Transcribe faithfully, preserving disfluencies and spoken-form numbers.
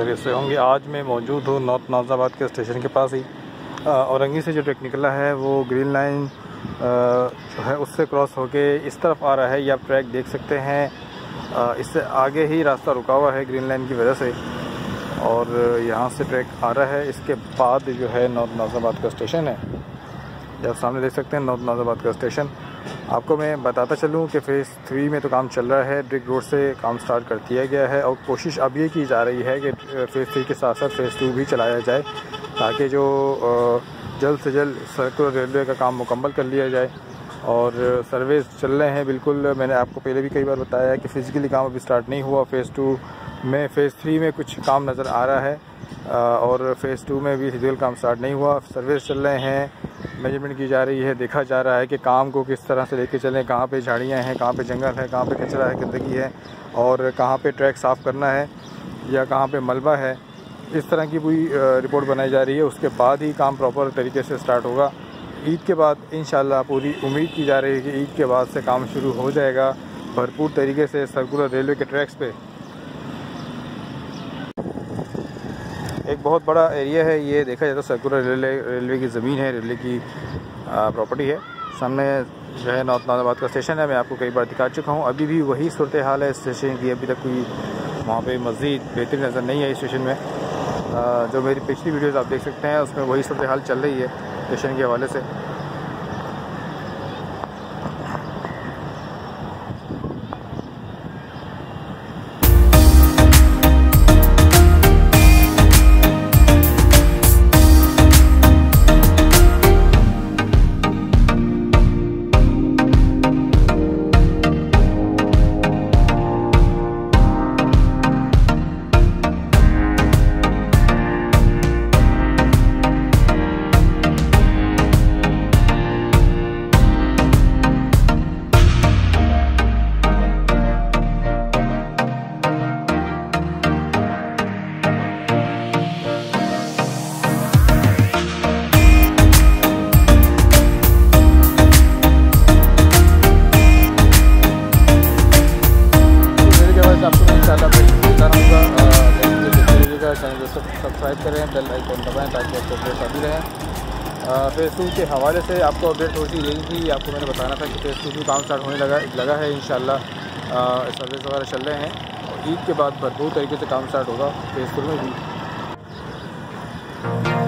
खैरियत से होंगे। आज मैं मौजूद हूँ नॉर्थ नाज़ाबाद के स्टेशन के पास ही। औरंगी से जो ट्रैक निकला है वो ग्रीन लाइन जो है उससे क्रॉस होके इस तरफ आ रहा है। ये आप ट्रैक देख सकते हैं। इससे आगे ही रास्ता रुका हुआ है ग्रीन लाइन की वजह से, और यहाँ से ट्रैक आ रहा है। इसके बाद जो है नॉर्थ नाज़ाबाद का स्टेशन है, आप सामने देख सकते हैं नॉर्थ नाज़ाबाद का स्टेशन। आपको मैं बताता चलूँ कि फ़ेज़ थ्री में तो काम चल रहा है, ब्रिक रोड से काम स्टार्ट कर दिया गया है और कोशिश अब ये की जा रही है कि फ़ेज़ थ्री के साथ साथ फ़ेज़ टू भी चलाया जाए, ताकि जो जल्द से जल्द सर्कुलर रेलवे का काम मुकम्मल कर लिया जाए। और सर्वेस चल रहे हैं बिल्कुल। मैंने आपको पहले भी कई बार बताया है कि फ़िज़िकली काम अभी स्टार्ट नहीं हुआ। फ़ेज़ टू में फ़ेज़ थ्री में कुछ काम नज़र आ रहा है और फ़ेज़ टू में भी फिजिकल काम स्टार्ट नहीं हुआ। सर्वेस चल रहे हैं, मेजरमेंट की जा रही है, देखा जा रहा है कि काम को किस तरह से लेके चलें, कहाँ पे झाड़ियाँ हैं, कहाँ पे जंगल है, कहाँ पे कचरा है, गंदगी है, और कहाँ पे ट्रैक साफ़ करना है या कहाँ पे मलबा है। इस तरह की पूरी रिपोर्ट बनाई जा रही है। उसके बाद ही काम प्रॉपर तरीके से स्टार्ट होगा। ईद के बाद इंशाल्लाह पूरी उम्मीद की जा रही है कि ईद के बाद से काम शुरू हो जाएगा भरपूर तरीके से सर्कुलर रेलवे के ट्रैक्स पे। एक बहुत बड़ा एरिया है ये, देखा जाए तो सर्कुलर रेलवे रेलवे की ज़मीन है, रेलवे की प्रॉपर्टी है। सामने जो है नॉर्थ नाज़ाबाद का स्टेशन है, मैं आपको कई बार दिखा चुका हूँ। अभी भी वही सूरत हाल है स्टेशन की, अभी तक कोई वहाँ पे मज़ीद बेहतरीन नज़र नहीं है स्टेशन में। आ, जो मेरी पिछली वीडियोज़ आप देख सकते हैं उसमें वही सूरत हाल चल रही है स्टेशन के हवाले से। आपको मैं इंशाल्लाह बता रहूँगा। चैनल को सब्सक्राइब करें, बेल आइकन दबाएं ताकि आपको अपडेट आती रहें। फ़ेज़ टू के हवाले से आपको अपडेट थोड़ी सी देनी थी। आपको मैंने बताना था कि फ़ेज़ टू भी काम स्टार्ट होने लगा लगा है इंशाल्लाह। सर्विस वगैरह चल रहे हैं और ईद के बाद भरपूर तरीके से काम स्टार्ट होगा फ़ेज़ टू में भी।